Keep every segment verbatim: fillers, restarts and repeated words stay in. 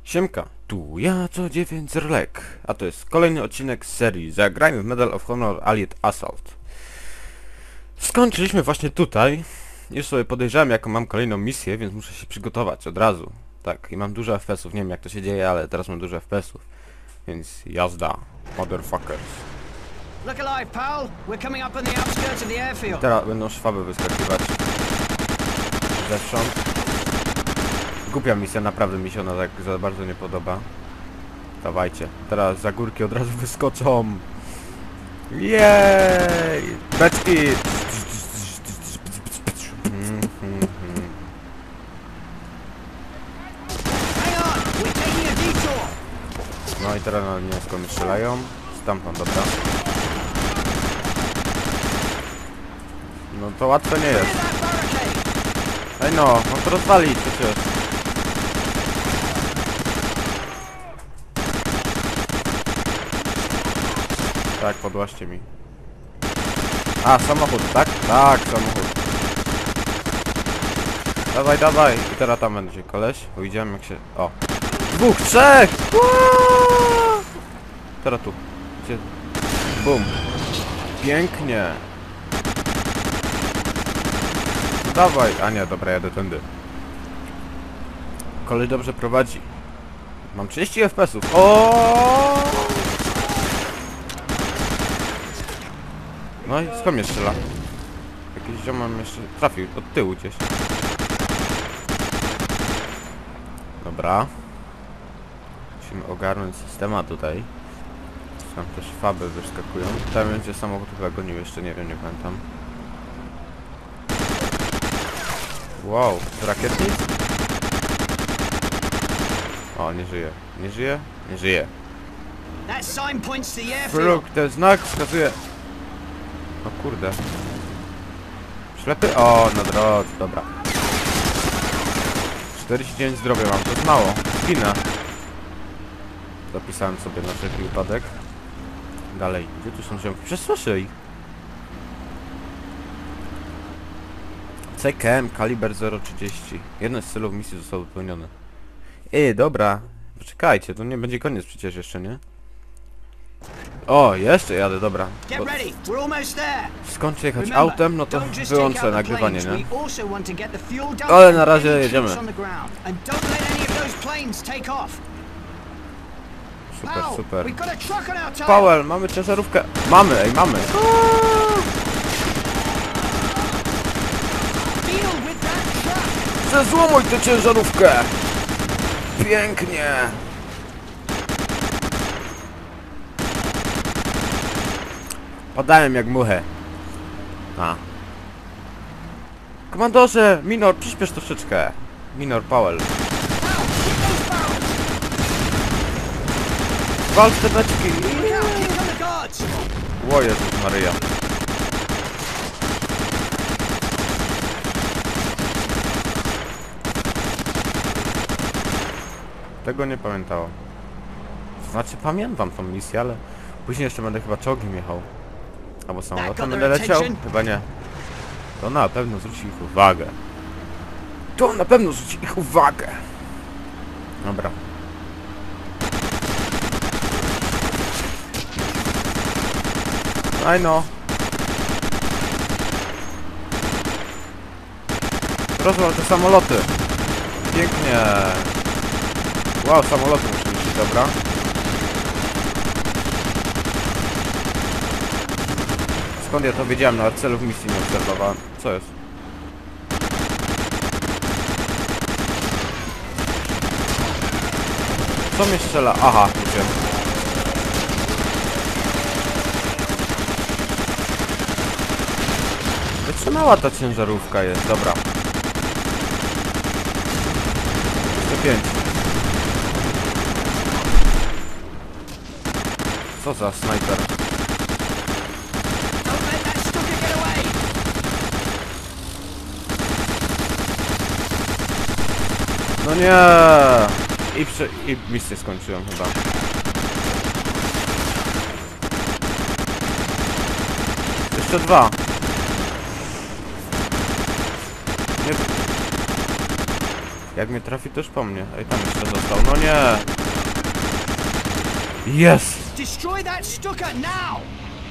Siemka, tu ja co dziewięć Zerlek, a to jest kolejny odcinek z serii Zagrajmy w Medal of Honor Allied Assault. Skończyliśmy właśnie tutaj. Już sobie podejrzałem, jaką mam kolejną misję, więc muszę się przygotować od razu. Tak, i mam dużo F P S ów, nie wiem jak to się dzieje, ale teraz mam dużo F P S ów. Więc jazda, motherfuckers. Look alive, pal. We're coming up on the outskirts of the airfield. Teraz będą szwaby wyskakiwać zewsząd. Głupia misja, naprawdę mi się ona tak za bardzo nie podoba. Dawajcie, teraz za górki od razu wyskoczą. Jej! Beczki! Hang on, we're taking a detour. No i teraz na nie skąd strzelają. Stamtąd, dobra. No to łatwe nie jest. Clear that barricade. Ej no, on to rozwali przecież. Tak, podłaście mi. A, samochód, tak? Tak, samochód. Dawaj, dawaj. I teraz tam będzie koleś. Bo widziałem jak się... O. Dwóch, trzech! Aaaa! Teraz tu. Gdzie? Bum. Pięknie. Dawaj. A nie, dobra, jadę tędy. Kolej dobrze prowadzi. Mam trzydzieści F P S ów. O! No i skąd mnie strzela? Jakiś ziom jeszcze trafił od tyłu gdzieś. Dobra. Musimy ogarnąć systema tutaj. Tam też faby wyskakują. Tam będzie samochód chyba gonił jeszcze, nie wiem, nie pamiętam. Wow, rakietnik? O, nie żyje. Nie żyje? Nie żyje. That sign points to the airfield. Fruk, ten znak wskazuje... O kurde. Ślepy? O, na drodze, dobra. czterdzieści dziewięć zdrowia mam, to jest mało. Spina. Zapisałem sobie na wszelki wypadek. Dalej, gdzie tu są ziomki? Przesłyszę ich. C K M kaliber zero trzydzieści. Jedno z celów misji zostało wypełnione. Ej, dobra. Poczekajcie, to nie będzie koniec przecież jeszcze, nie? O, jeszcze jadę, dobra. Get ready. We're almost there. Skończę jechać Remember, autem, no to don't just take wyłączę out the nagrywanie, planes. nie? We also want to get the fuel dump Ale na and razie any jedziemy. troops on the ground. And don't let any of those planes take off. Super, Pal, super. we've got a truck on our tail. Powell, mamy ciężarówkę. Mamy, ej, mamy. Deal with that truck. Zezłomuj tę ciężarówkę! Pięknie! Padałem jak muchę. A. Komandorze! Minor, przyspiesz troszeczkę. Minor, Powell. Pal, hit those barrels. Walcz te beczki! Look out, here come the guards. O Jezus Maryja. Tego nie pamiętałem. Znaczy pamiętam tą misję, ale później jeszcze będę chyba czołgiem jechał. Albo samolotem będę leciał? Chyba nie. To na pewno zwróci ich uwagę. To na pewno zwróci ich uwagę. Dobra. Aj no. Rozwal te samoloty. Pięknie. Wow, samoloty muszę mieć, dobra. Skąd ja to wiedziałem? Nawet celów misji nie obserwowałem. Co jest? Co mnie strzela? Aha, już wiem. Wytrzymała ta ciężarówka jest, dobra. sto pięć. Co za snajper? Don't let that stucker get away. No nie! I, prze I misję skończyłem chyba. Jeszcze dwa. Nie... Jak mnie trafi, to już po mnie. Ej, tam jeszcze został. No nie! Jest! Destroy that Stuka now!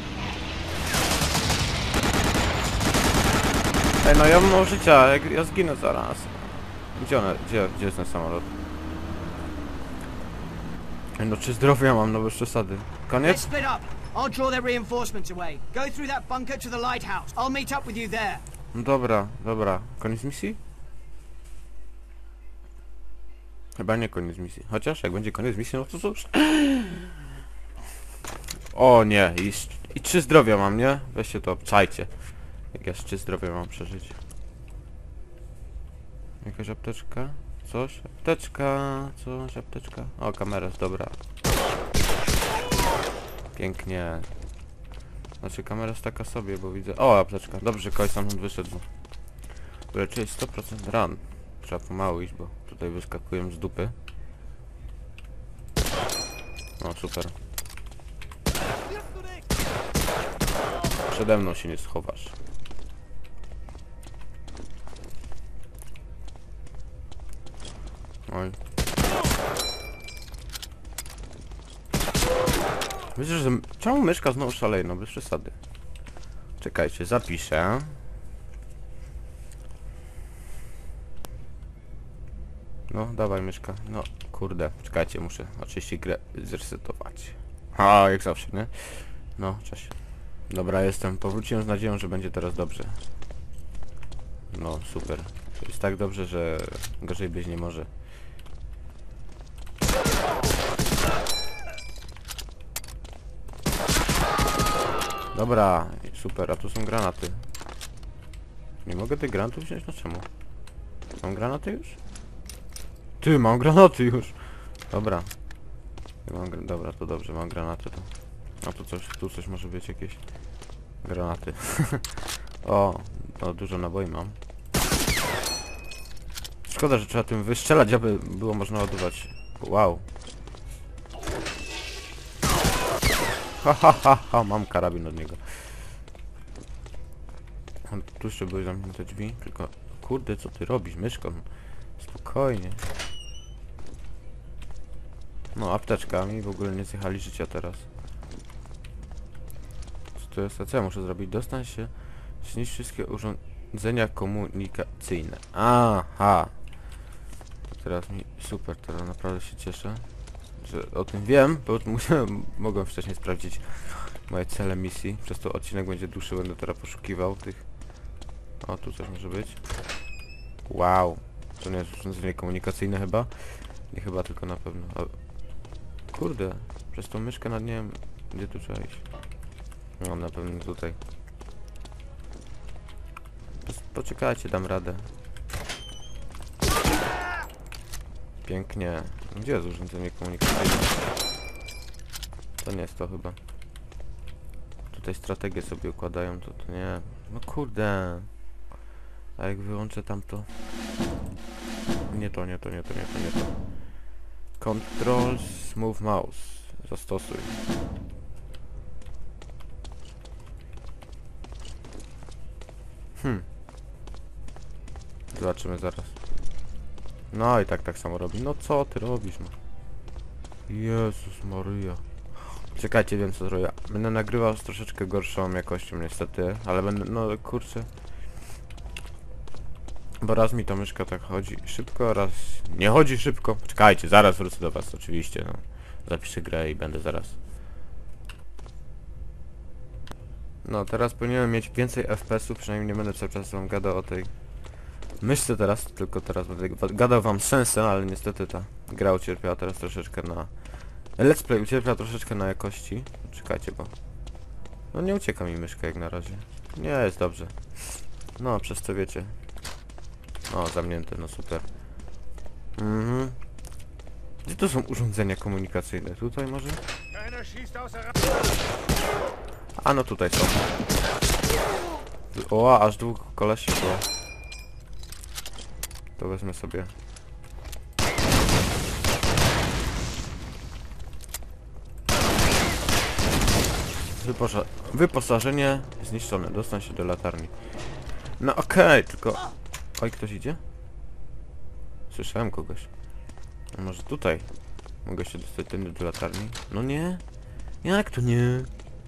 Ej, no ja mam mało życia, ja, ja zginę zaraz. Gdzie one, gdzie, gdzie jest ten samolot? Ej, no czy zdrowia mam, no bez przesady. Let's Koniec? split up. I'll draw their reinforcements away. Go through that bunker to the lighthouse. I'll meet up with you there. No dobra, dobra. Koniec misji? Chyba nie koniec misji. Chociaż jak będzie koniec misji, no to cóż. O nie, i, i trzy zdrowia mam, nie? Weźcie to, obczajcie. Jak ja z trzy zdrowia mam przeżyć. Jakaś apteczka? Coś? Apteczka, coś, apteczka. O, kamera jest dobra. Pięknie. Znaczy kamera jest taka sobie, bo widzę... O, apteczka. Dobrze, kogoś tam wyszedł. Leczyłeś sto procent run. Trzeba pomału iść, bo tutaj wyskakują z dupy. O, super. Przede mną się nie schowasz. Oj. Myślę, że... Czemu myszka znowu szaleje? No bez przesady. Czekajcie, zapiszę. No, dawaj myszka. No, kurde. Czekajcie, muszę oczywiście grę zresetować. A, jak zawsze, nie? No, cześć. Dobra, jestem. Powróciłem z nadzieją, że będzie teraz dobrze. No, super. To jest tak dobrze, że gorzej być nie może. Dobra, super, a tu są granaty. Nie mogę tych granatów wziąć? No czemu? Mam granaty już? Ty, mam granaty już! Dobra. Ja mam gra Dobra, to dobrze, mam granaty to. A tu coś, tu coś może być, jakieś granaty. O, no dużo naboi mam. Szkoda, że trzeba tym wystrzelać, aby było można ładować. Wow. Ha ha ha ha, mam karabin od niego. Tu jeszcze były zamknięte drzwi, tylko... Kurde, co ty robisz, myszką? Spokojnie. No, apteczka, mi w ogóle nie zjechali życia teraz. Co to jest? A co ja muszę zrobić? Dostań się... Zniszcz wszystkie urządzenia komunikacyjne. Aha! Teraz mi... Super, teraz naprawdę się cieszę, że o tym wiem, bo musiałem, mogłem wcześniej sprawdzić moje cele misji. Przez to odcinek będzie dłuższy, będę teraz poszukiwał tych... O, tu coś może być. Wow! To nie jest urządzenie komunikacyjne chyba? Nie chyba, tylko na pewno. A... Kurde, przez tą myszkę nad nim... Gdzie tu trzeba iść? No, na pewno tutaj. Poczekajcie, dam radę. Pięknie. Gdzie jest urządzenie komunikacyjne? To nie jest to chyba. Tutaj strategię sobie układają, to to nie... No kurde. A jak wyłączę tamto... Nie to, nie to, nie to, nie to, nie to. Controls, move mouse. Zastosuj. Hmm. Zobaczymy zaraz. No i tak, tak samo robi. No co ty robisz, no? Jezus Maryja. Czekajcie, wiem co zrobię. Będę nagrywał z troszeczkę gorszą jakością niestety, ale będę, no kurczę. Bo raz mi ta myszka tak chodzi szybko, raz nie chodzi szybko. Czekajcie, zaraz wrócę do was oczywiście, no. Zapiszę grę i będę zaraz. No, teraz powinienem mieć więcej F P S ów, przynajmniej nie będę cały czas wam gadał o tej myszce teraz, tylko teraz będę gadał wam sensem, ale niestety ta gra ucierpiała teraz troszeczkę na... Let's Play ucierpiała troszeczkę na jakości. Czekajcie, bo... No nie ucieka mi myszka jak na razie. Nie, jest dobrze. No, przez co wiecie. O, zamknięte, no super. Mhm. Gdzie to są urządzenia komunikacyjne? Tutaj może? A no tutaj są. O, aż dwóch kolesi było. To wezmę sobie. Wyposa wyposażenie zniszczone. Dostań się do latarni. No okej, okay, tylko... Oj, ktoś idzie? Słyszałem kogoś. A może tutaj? Mogę się dostać tędy do latarni? No nie? Jak to nie?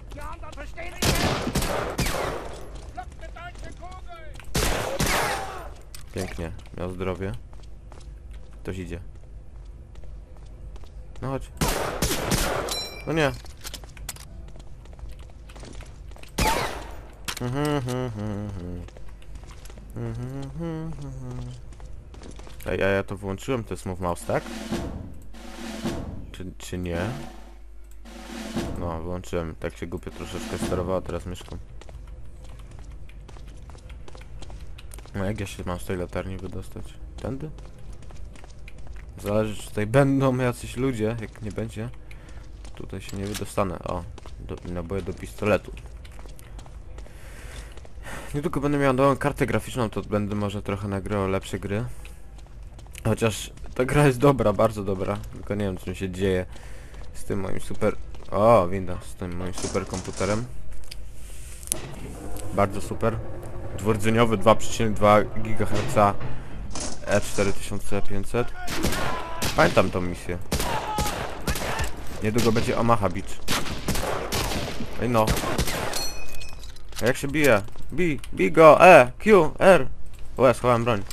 Pięknie, miał zdrowie. Ktoś idzie. No chodź. No nie. Ej, a ja to włączyłem, to jest move mouse, tak? Czy, czy nie? No, wyłączyłem. Tak się głupio troszeczkę sterowało teraz myszką. No jak ja się mam z tej latarni wydostać? Tędy? Zależy, czy tutaj będą jacyś ludzie. Jak nie będzie, tutaj się nie wydostanę. O, do, naboje do pistoletu. Niedługo będę miał nową kartę graficzną, to będę może trochę nagrywał lepsze gry. Chociaż ta gra jest dobra, bardzo dobra. Tylko nie wiem, co mi się dzieje z tym moim super... O, winda, z tym moim super komputerem. Bardzo super. Dwurdzeniowy dwa przecinek dwa gigaherca E cztery tysiące pięćset. Pamiętam tą misję. Niedługo będzie Omaha Beach. Ej no. A jak się bije? Bij, bij go! E, Q, R. O, ja schowałem broń.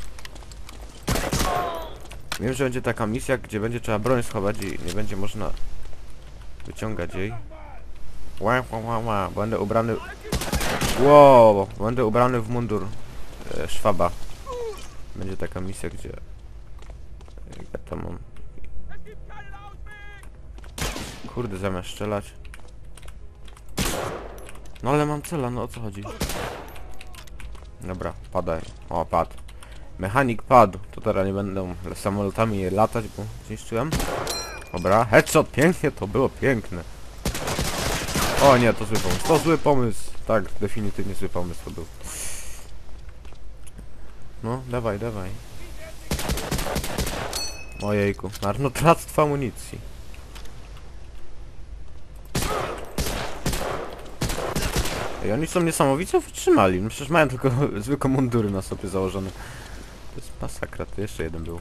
Wiem, że będzie taka misja, gdzie będzie trzeba broń schować i nie będzie można wyciągać jej. Ła, ła, ła, ła. Będę ubrany... Wow, będę ubrany w mundur e, szwaba. Będzie taka misja, gdzie... Ja tam mam... Kurde, zamiast strzelać. No ale mam cela, no o co chodzi? Dobra, padaj. O, padł. Mechanik padł. To teraz nie będą samolotami latać, bo zniszczyłem. Dobra, headshot, pięknie, to było piękne. O nie, to zły pomysł. To zły pomysł. Tak, definitywnie zły pomysł to był. No, dawaj, dawaj. Ojejku, marnotrawstwo amunicji. I oni są niesamowicie wytrzymali. No przecież mają tylko zwykłe mundury na sobie założone. To jest masakra, to jeszcze jeden był.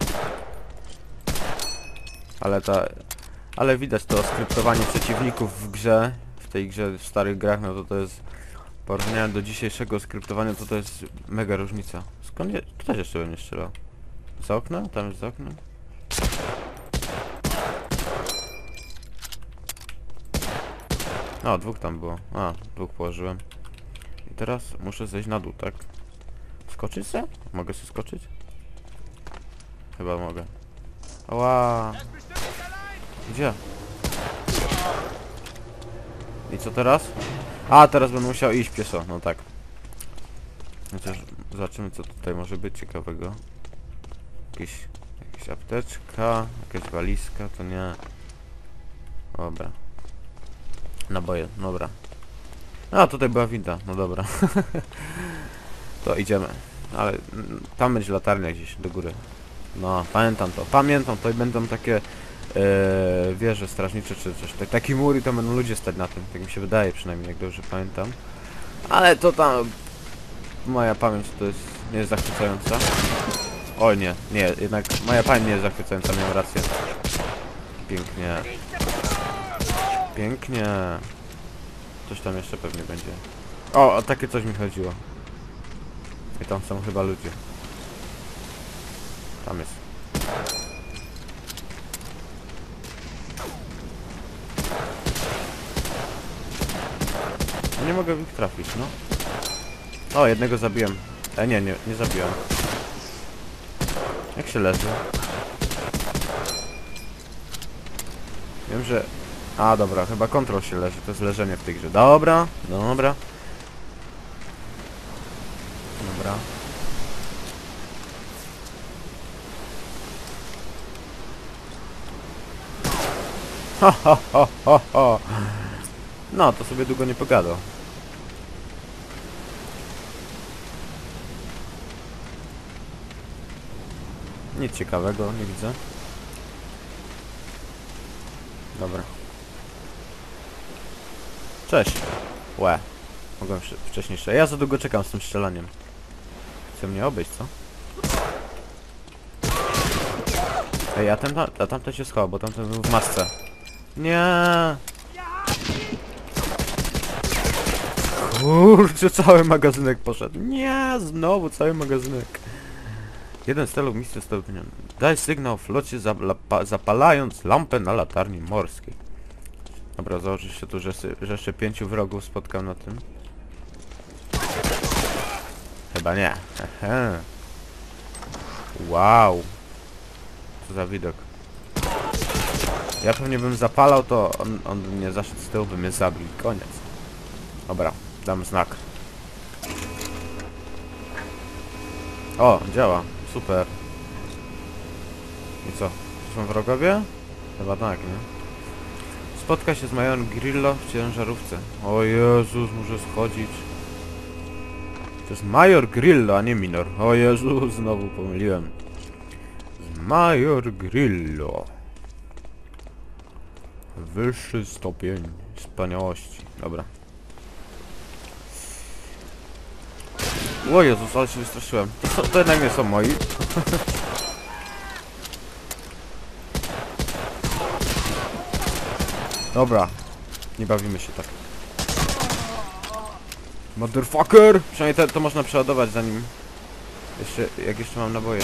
Ale ta... Ale widać to skryptowanie przeciwników w grze. W tej grze, w starych grach, no to to jest... Porównając do dzisiejszego skryptowania, to to jest mega różnica. Skąd je... Ktoś jeszcze we mnie strzelał? Za oknem? Tam jest za oknem? O, dwóch tam było. A, dwóch położyłem. I teraz muszę zejść na dół, tak? Skoczyć se? Mogę się skoczyć? Chyba mogę. Ała! Gdzie? I co teraz? A, teraz będę musiał iść pieszo, no tak. Chociaż zobaczymy, co tutaj może być ciekawego. Jakieś, jakaś apteczka, jakaś walizka, to nie. Dobra. Naboje, dobra. A, tutaj była winda, no dobra. To idziemy. Ale mm, tam będzie latarnia gdzieś do góry. No, pamiętam to. Pamiętam to i będą takie e, wieże strażnicze czy coś. Tak, taki mur i tam będą ludzie stać na tym. Tak mi się wydaje przynajmniej, jak dobrze pamiętam. Ale to tam... Moja pamięć to jest... nie jest zachwycająca. O nie, nie, jednak moja pamięć nie jest zachwycająca, miałem rację. Pięknie. Pięknie. Coś tam jeszcze pewnie będzie. O, o takie coś mi chodziło. I tam są chyba ludzie. Tam jest. Nie mogę w nich trafić, no. O, jednego zabiłem. E, nie, nie, nie zabiłem. Jak się leży? Wiem, że... A, dobra, chyba kontrol się leży, to jest leżenie w tej grze. Dobra, dobra. Dobra. Ha, ha, ha, ha, ha. No, to sobie długo nie pogadał. Nic ciekawego, nie widzę. Dobra. Cześć. Łe. Mogłem wcześniej jeszcze. Ja za długo czekam z tym strzelaniem. Chce mnie obejść, co? Ej, a tamten, a tamten się schował, bo tamten był w masce. Nie. Kurczę, cały magazynek poszedł. Nie, znowu cały magazynek. Jeden z celów misji spełniony. Daj sygnał flocie zapa zapalając lampę na latarni morskiej. Dobra, założy się tu, że, że jeszcze pięciu wrogów spotkam na tym. Chyba nie. Ehe. Wow. Co za widok. Ja pewnie bym zapalał, to on, on by mnie zaszedł z tyłu, by mnie zabił. Koniec. Dobra, dam znak. O, działa. Super. I co? To są wrogowie? Chyba tak, nie? Spotka się z majorem Grillo w ciężarówce. O Jezus, muszę schodzić. To jest major Grillo, a nie minor. O Jezu, znowu pomyliłem. Major Grillo. Wyższy stopień wspaniałości. Dobra. O Jezus, ale się wystraszyłem. To, są, to jednak nie są moi. Dobra. Nie bawimy się tak. Motherfucker! Przynajmniej te, to można przeładować zanim... Jeszcze, jak jeszcze mam naboje.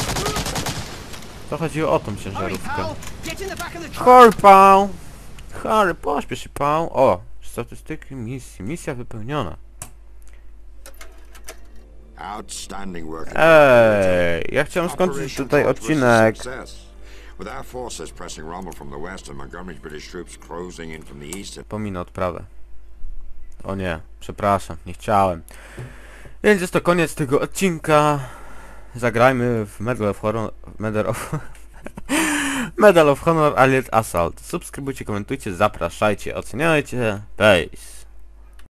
To chodziło o tą ciężarówkę. Chory pał! Chory, pośpiesz się pał! O! Statystyki misji. Misja wypełniona. Ej, ja chciałem skończyć tutaj odcinek. Pominę odprawę. O nie, przepraszam, nie chciałem. Więc jest to koniec tego odcinka. Zagrajmy w Medal of Honor... Medal of... Medal of Honor Allied Assault. Subskrybujcie, komentujcie, zapraszajcie, oceniajcie. Peace.